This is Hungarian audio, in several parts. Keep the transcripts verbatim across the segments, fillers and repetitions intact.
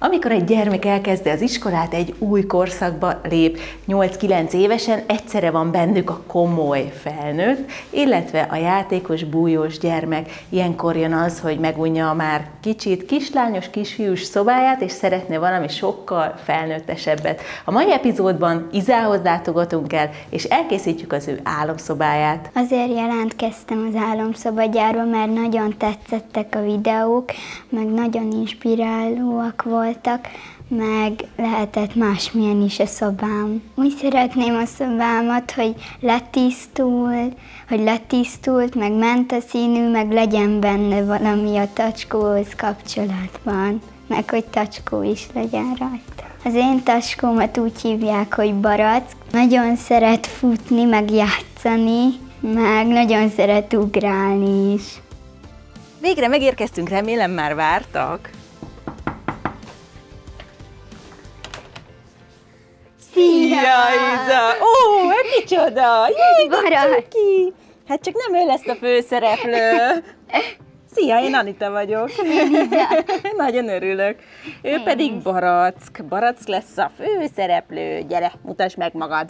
Amikor egy gyermek elkezdi az iskolát, egy új korszakba lép, nyolc-kilenc évesen egyszerre van bennük a komoly felnőtt, illetve a játékos, bújós gyermek. Ilyenkor jön az, hogy megunja a már kicsit kislányos, kisfiús szobáját, és szeretne valami sokkal felnőttesebbet. A mai epizódban Izához látogatunk el, és elkészítjük az ő álomszobáját. Azért jelentkeztem az álomszobagyárba, mert nagyon tetszettek a videók, meg nagyon inspirálóak voltak, meg lehetett másmilyen is a szobám. Úgy szeretném a szobámat, hogy letisztul, hogy letisztult, meg mentaszínű, meg legyen benne valami a tacskóhoz kapcsolatban, meg hogy tacskó is legyen rajta. Az én tacskómat úgy hívják, hogy Barack. Nagyon szeret futni, meg játszani, meg nagyon szeret ugrálni is. Végre megérkeztünk, remélem már vártak. Szia! Iza! Ó, hát micsoda! Jaj, Barack! cuki! Hát csak nem ő lesz a főszereplő. Szia, én Anita vagyok. Nagyon örülök. Ő én pedig is. Barack. Barack lesz a főszereplő. Gyere, mutasd meg magad.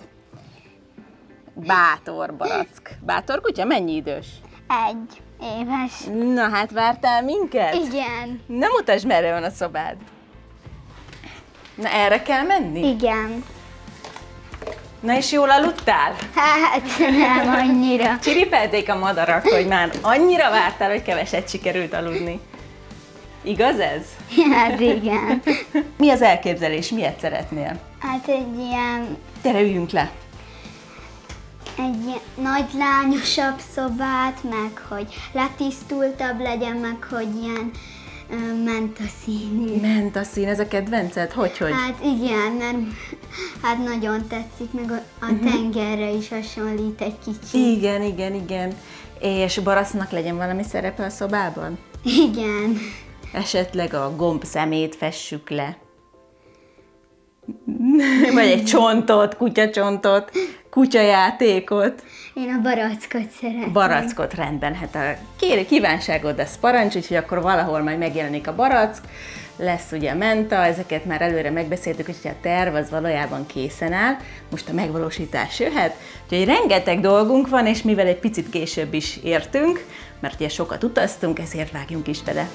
Bátor Barack. Bátor kutya, mennyi idős? Egy éves. Na hát vártál minket? Igen. Na mutasd, merre van a szobád. Na erre kell menni? Igen. Na és jól aludtál? Hát nem annyira. Csiripelték a madarak, hogy már annyira vártál, hogy keveset sikerült aludni. Igaz ez? Hát igen. Mi az elképzelés? Miért szeretnél? Hát egy ilyen... Gyere, üljünk le! Egy ilyen nagy lányosabb szobát, meg hogy letisztultabb legyen, meg hogy ilyen ö, mentaszínű. Mentaszín, ez a kedvenced? Hogy-hogy? Hát igen, mert hát nagyon tetszik, meg a, a uh-huh. tengerre is hasonlít egy kicsit. Igen, igen, igen. És Baracnak legyen valami szerepe a szobában? Igen. Esetleg a gomb szemét fessük le. Vagy egy csontot, kutyacsontot, kutyajátékot. Én a barackot szeretem. Barackot, rendben. Hát a kéri kívánságod, ez parancs, úgyhogy akkor valahol majd megjelenik a barack. Lesz ugye a menta, ezeket már előre megbeszéltük, hogy a terv az valójában készen áll. Most a megvalósítás jöhet. Úgyhogy rengeteg dolgunk van, és mivel egy picit később is értünk, mert ugye sokat utaztunk, ezért vágjunk is bele.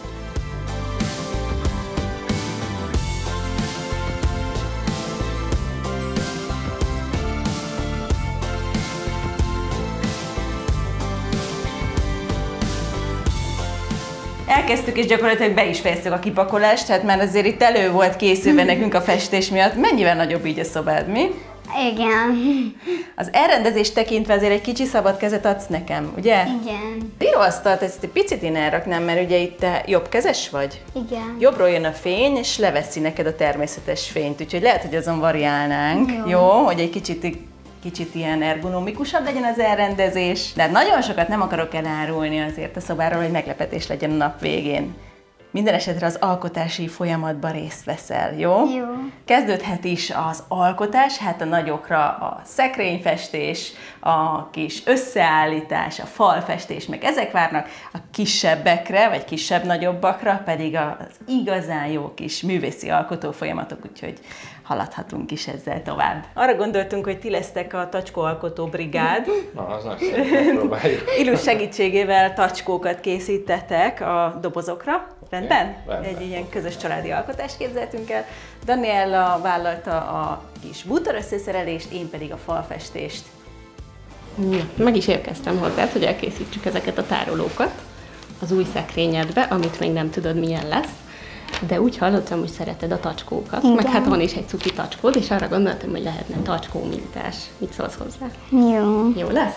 Elkezdtük, és gyakorlatilag be is fejeztük a kipakolást, tehát már azért itt elő volt készülve nekünk a festés miatt. Mennyivel nagyobb így a szobád, mi? Igen. Az elrendezést tekintve azért egy kicsi szabad kezet adsz nekem, ugye? Igen. Íróasztalt ezt egy picit én elraknám, mert ugye itt te jobbkezes vagy? Igen. Jobbról jön a fény, és leveszi neked a természetes fényt, úgyhogy lehet, hogy azon variálnánk, jó, jó hogy egy kicsit kicsit ilyen ergonomikusabb legyen az elrendezés, de nagyon sokat nem akarok elárulni azért a szobáról, hogy meglepetés legyen a nap végén. Minden esetre az alkotási folyamatban részt veszel, jó? Jó. Kezdődhet is az alkotás, hát a nagyokra a szekrényfestés, a kis összeállítás, a falfestés, meg ezek várnak, a kisebbekre, vagy kisebb-nagyobbakra pedig az igazán jó kis művészi alkotó folyamatok, úgyhogy haladhatunk is ezzel tovább. Arra gondoltunk, hogy ti lesztek a tacskóalkotó brigád. Na, az nagyszerű, próbáljuk. Ilus segítségével tacskókat készítettek a dobozokra. Rendben? Rendben. Egy ilyen közös családi alkotást képzeltünk el. Daniella vállalta a kis bútor összeszerelést, én pedig a falfestést. Ja, meg is érkeztem hozzád, hogy elkészítsük ezeket a tárolókat az új szekrényedbe, amit még nem tudod milyen lesz. De úgy hallottam, hogy szereted a tacskókat, igen. Meg hát van is egy cuki tacskód, és arra gondoltam, hogy lehetne tacskó mintás. Mit szólsz hozzá? Jó. Jó lesz?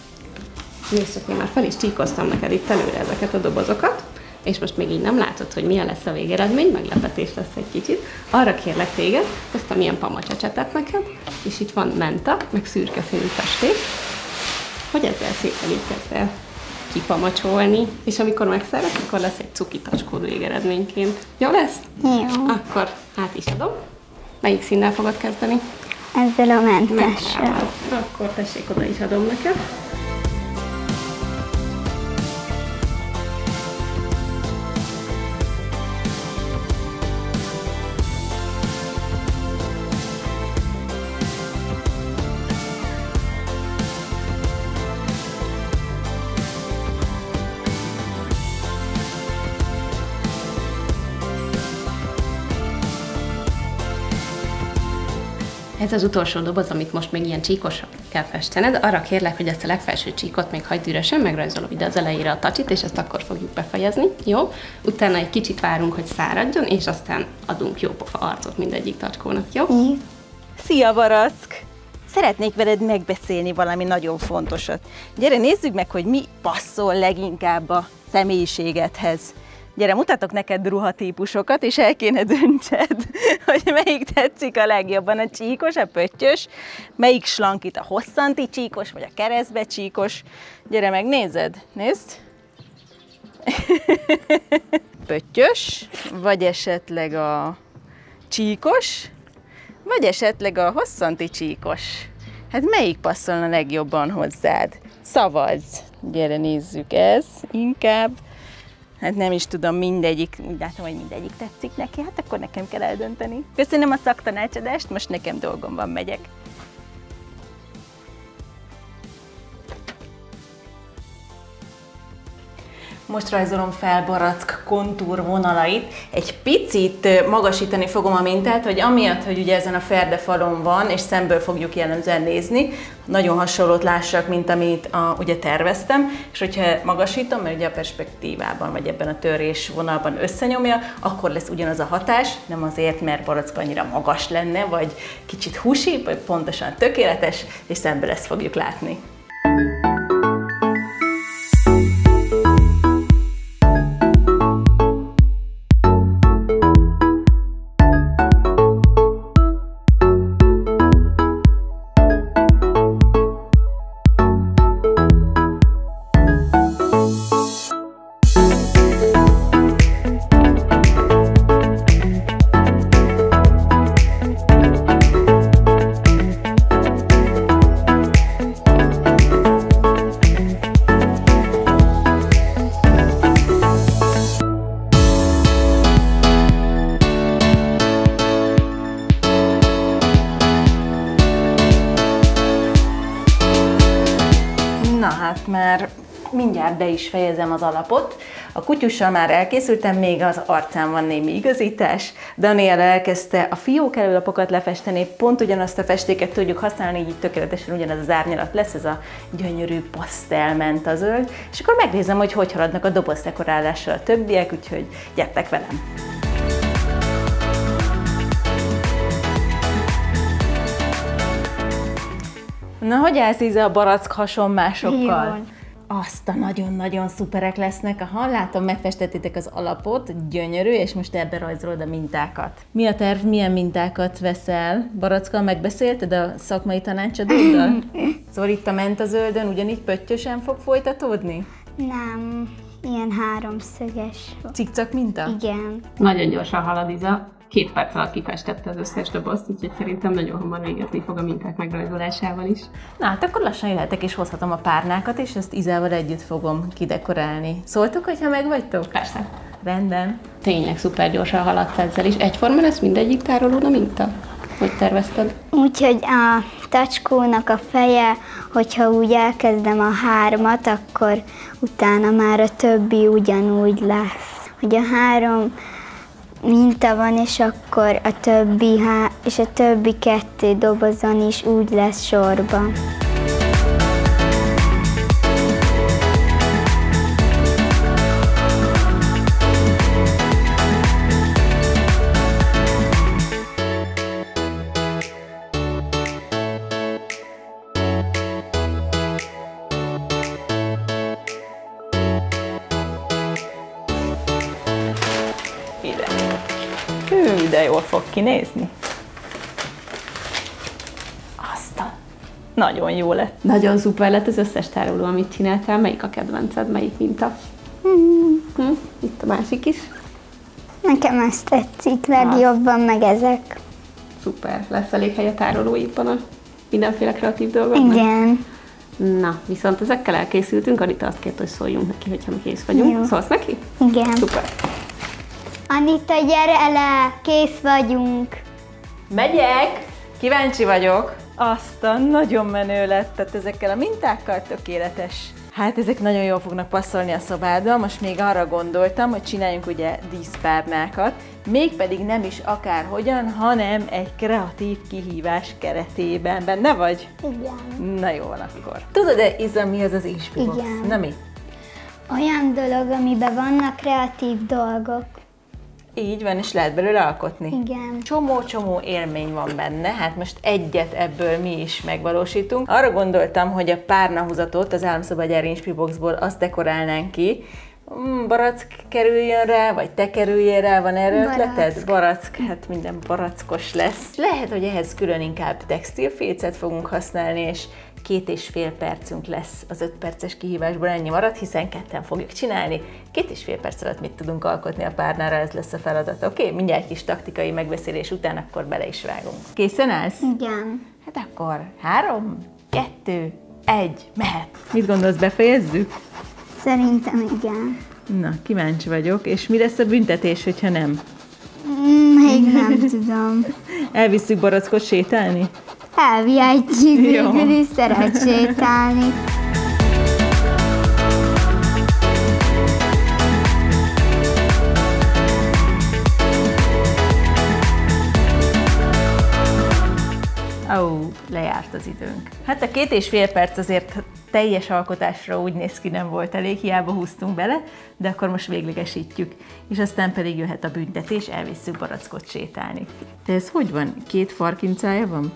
Nézd csak, én már fel is csíkoztam neked itt előre ezeket a dobozokat, és most még így nem látod, hogy milyen lesz a végeredmény, meglepetés lesz egy kicsit. Arra kérlek téged, hoztam ilyen pamaczacsetet neked, és itt van menta, meg szürke színű festék, hogy ezzel szépen így kezd el kipamacsolni, és amikor megszerek, akkor lesz egy cuki tacskód végeredményként. Jó lesz? Jó. Akkor át is adom. Melyik színnel fogod kezdeni? Ezzel a mentessel. Akkor tessék, oda is adom neked. Ez az utolsó doboz, amit most még ilyen csíkosra kell festened. Arra kérlek, hogy ezt a legfelső csíkot még hagyd üresen, megrajzolom ide az elejére a tacsit, és ezt akkor fogjuk befejezni, jó? Utána egy kicsit várunk, hogy száradjon, és aztán adunk jó pofa arcot mindegyik tacskónak, jó? Mm. Szia, Barack! Szeretnék veled megbeszélni valami nagyon fontosat. Gyere, nézzük meg, hogy mi passzol leginkább a személyiségedhez. Gyere, mutatok neked ruhatípusokat, és el kéne döntsed, hogy melyik tetszik a legjobban, a csíkos, a pöttyös, melyik slankít, a hosszanti csíkos, vagy a keresztbe csíkos. Gyere, megnézed, nézd! Pöttyös, vagy esetleg a csíkos, vagy esetleg a hosszanti csíkos. Hát melyik passzolna legjobban hozzád? Szavazz! Gyere, nézzük, ez inkább. Hát nem is tudom, mindegyik, úgy látom, hogy mindegyik tetszik neki, hát akkor nekem kell eldönteni. Köszönöm a szaktanácsadást, most nekem dolgom van, megyek. Most rajzolom fel Barack kontúr vonalait. Egy picit magasítani fogom a mintát, hogy amiatt, hogy ugye ezen a ferdefalon van, és szemből fogjuk jellemzően nézni, nagyon hasonlót lássak, mint amit a, ugye terveztem, és hogyha magasítom, mert ugye a perspektívában, vagy ebben a törés vonalban összenyomja, akkor lesz ugyanaz a hatás, nem azért, mert Barack annyira magas lenne, vagy kicsit húsi, vagy pontosan tökéletes, és szemből ezt fogjuk látni. Na hát már mindjárt be is fejezem az alapot. A kutyussal már elkészültem, még az arcán van némi igazítás. Daniela elkezdte a fiók előlapokat lefesteni, pont ugyanazt a festéket tudjuk használni, így tökéletesen ugyanaz az árnyalat lesz, ez a gyönyörű pasztelmenta zöld. És akkor megnézem, hogy hogy haladnak a dobozdekorálással a többiek, úgyhogy gyertek velem! Na, hogy állsz Iza a Barack hasonmásokkal? Jól. Azt a nagyon-nagyon szuperek lesznek. Ha látom, megfestettétek az alapot, gyönyörű, és most ebbe rajzolod a mintákat. Mi a terv, milyen mintákat veszel? Barackkal megbeszélted a szakmai tanácsadóddal? Szóval itt a mentazöldön ugyanígy pöttyösen fog folytatódni? Nem, ilyen háromszöges. Cikcak minta? Igen. Nagyon gyorsan halad Iza. Két perc alatt kifestette az összes dobozt, úgyhogy szerintem nagyon hamar végezni fog a minták megrajzolásával is. Na hát akkor lassan jöhetek és hozhatom a párnákat, és ezt Izával együtt fogom kidekorálni. Szóltok, hogyha megvagytok? Persze. Rendben. Tényleg szuper gyorsan haladt ezzel is. Egyforma lesz mindegyik tárolód a minta? Hogy tervezted? Úgyhogy a tacskónak a feje, hogyha úgy elkezdem a hármat, akkor utána már a többi ugyanúgy lesz. Hogy a három minta van, és akkor a többi, há- és a többi kettő dobozon is úgy lesz sorban. Hű, de jól fog kinézni. Aztán nagyon jó lett. Nagyon szuper lett az összes tároló, amit csináltál. Melyik a kedvenced, melyik minta? Hmm. Hm? Itt a másik is. Nekem ezt tetszik legjobban, meg ezek. Szuper. Lesz elég hely a tárolóidban a mindenféle kreatív dolgoknak? Igen. Na, viszont ezekkel elkészültünk. Anita azt kérte, hogy szóljunk neki, hogyha mi kész vagyunk. Jó. Szólsz neki? Igen. Szuper. Anita, gyere le! Kész vagyunk! Megyek! Kíváncsi vagyok. Aztán nagyon menő lett, tehát ezekkel a mintákkal tökéletes. Hát ezek nagyon jól fognak passzolni a szobádba. Most még arra gondoltam, hogy csináljunk ugye díszpárnákat, mégpedig nem is akárhogyan, hanem egy kreatív kihívás keretében. Benne vagy? Igen. Na jó van akkor. Tudod-e, Iza, mi az az Inspibox? Igen. Na mi? Olyan dolog, amiben vannak kreatív dolgok. Így van, és lehet belőle alkotni. Igen. Csomó-csomó élmény van benne, hát most egyet ebből mi is megvalósítunk. Arra gondoltam, hogy a párnahúzatot az Álomszobágyár Inspiboxból azt dekorálnánk ki, barack kerüljön rá, vagy te kerüljél rá, van erre ötleted? Barack, hát minden barackos lesz. Lehet, hogy ehhez külön inkább textilfécet fogunk használni, és két és fél percünk lesz az öt perces kihívásból, ennyi marad, hiszen ketten fogjuk csinálni. Két és fél perc alatt mit tudunk alkotni a párnára, ez lesz a feladat. Oké? Okay? Mindjárt kis taktikai megbeszélés után akkor bele is vágunk. Készen állsz? Igen. Hát akkor három, kettő, egy, mehet. Mit gondolsz, befejezzük? Szerintem igen. Na, kíváncsi vagyok. És mi lesz a büntetés, hogyha nem? Még nem tudom. Elvisszük barackot sétálni? Elvihetjük, végül is szeret sétálni. Ó, oh, lejárt az időnk. Hát a két és fél perc azért teljes alkotásra úgy néz ki, nem volt elég, hiába húztunk bele, de akkor most véglegesítjük. És aztán pedig jöhet a büntetés, elvisszük barackot sétálni. De ez hogy van? Két farkincája van?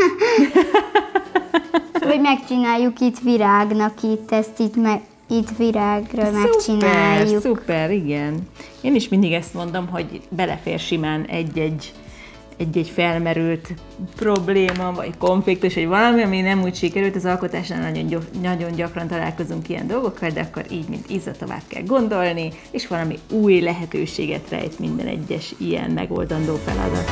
Hogy megcsináljuk itt virágnak, itt ezt itt, meg, itt virágra megcsináljuk. Szuper, igen. Én is mindig ezt mondom, hogy belefér simán egy-egy egy-egy felmerült probléma, vagy konfliktus, vagy valami, ami nem úgy sikerült, az alkotásnál nagyon, gyak, nagyon gyakran találkozunk ilyen dolgokkal, de akkor így, mint Iza, tovább kell gondolni, és valami új lehetőséget rejt minden egyes ilyen megoldandó feladat.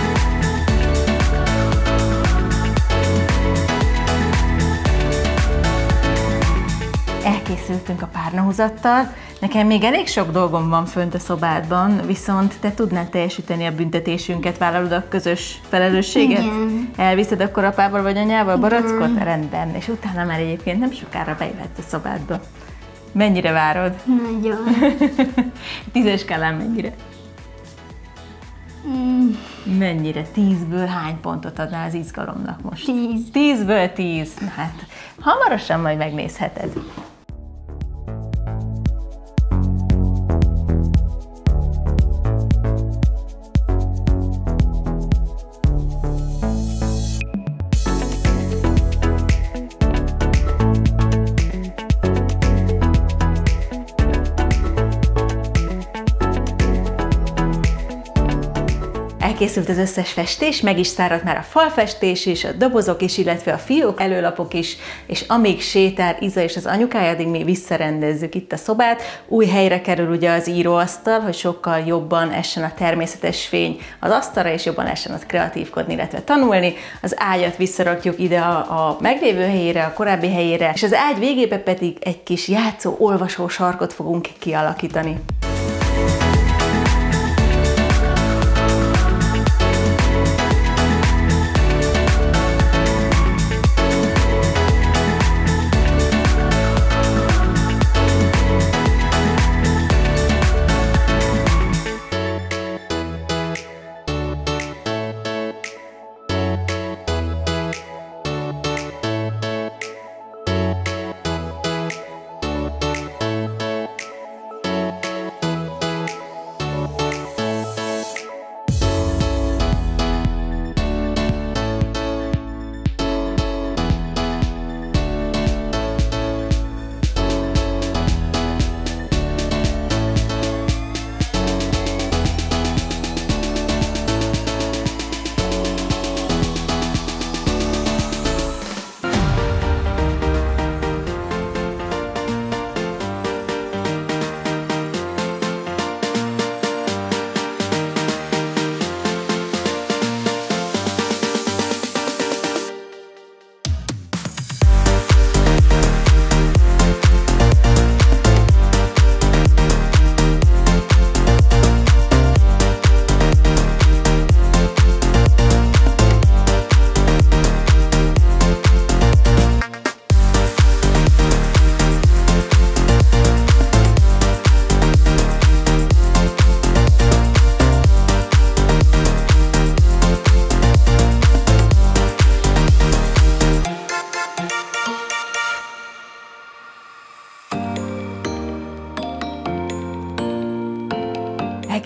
Elkészültünk a párnahúzattal. Nekem még elég sok dolgom van fönt a szobádban, viszont te tudnád teljesíteni a büntetésünket, vállalod a közös felelősséget? Igen. Elviszed akkor apával vagy anyával barackot? Igen. Rendben, és utána már egyébként nem sokára bejöhetsz a szobádba. Mennyire várod? Nagyon. Tízes skálán mennyire? Mm. Mennyire? Tízből hány pontot adnál az izgalomnak most? Tíz. Tízből tíz. Hát hamarosan majd megnézheted. Elkészült az összes festés, meg is száradt már a falfestés is, a dobozok is, illetve a fiók előlapok is, és amíg sétál Iza és az anyukája, addig mi visszarendezzük itt a szobát. Új helyre kerül ugye az íróasztal, hogy sokkal jobban essen a természetes fény az asztalra, és jobban essen ott kreatívkodni, illetve tanulni. Az ágyat visszarakjuk ide a, a meglévő helyére, a korábbi helyére, és az ágy végébe pedig egy kis játszó, olvasó sarkot fogunk kialakítani.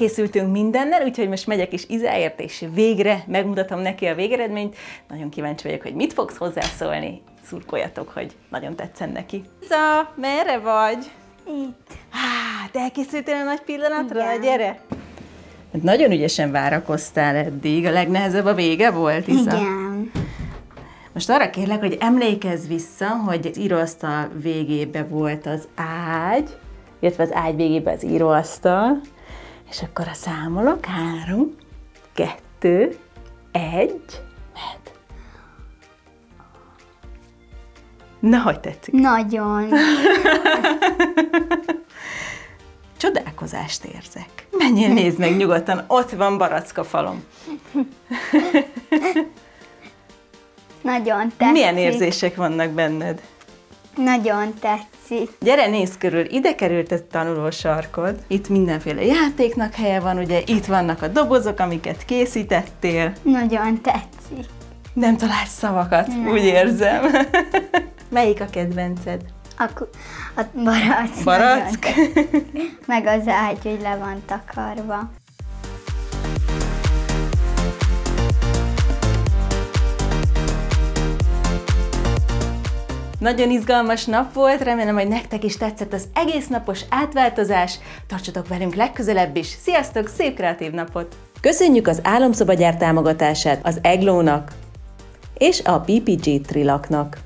elkészültünk mindennel, úgyhogy most megyek is Izáért, és végre megmutatom neki a végeredményt. Nagyon kíváncsi vagyok, hogy mit fogsz hozzászólni. Szurkoljatok, hogy nagyon tetszen neki. Iza, merre vagy? Itt. Hát, elkészültél a nagy pillanatra? Igen. Gyere! Nagyon ügyesen várakoztál eddig. A legnehezebb a vége volt, Iza? Igen. Most arra kérlek, hogy emlékezz vissza, hogy az íróasztal végébe volt az ágy, illetve az ágy végébe az íróasztal, és akkor a számolok. Három, kettő, egy, mehet. Na, hogy tetszik? Nagyon. Csodálkozást érzek. Menjél, nézd meg nyugodtan, ott van Barack a falon. Nagyon tetszik. Milyen érzések vannak benned? Nagyon tetszik. Gyere, nézz körül, ide került ez tanulósarkod. Itt mindenféle játéknak helye van, ugye itt vannak a dobozok, amiket készítettél. Nagyon tetszik. Nem találsz szavakat, Nem. úgy érzem. Melyik a kedvenced? A, ku- a barack. Barack? nagyon tetszik. Meg az ágy, hogy le van takarva. Nagyon izgalmas nap volt, remélem, hogy nektek is tetszett az egész napos átváltozás. Tartsatok velünk legközelebb is. Sziasztok, szép kreatív napot! Köszönjük az Álomszobagyár támogatását az Eglónak és a pé pé gé Trilaknak.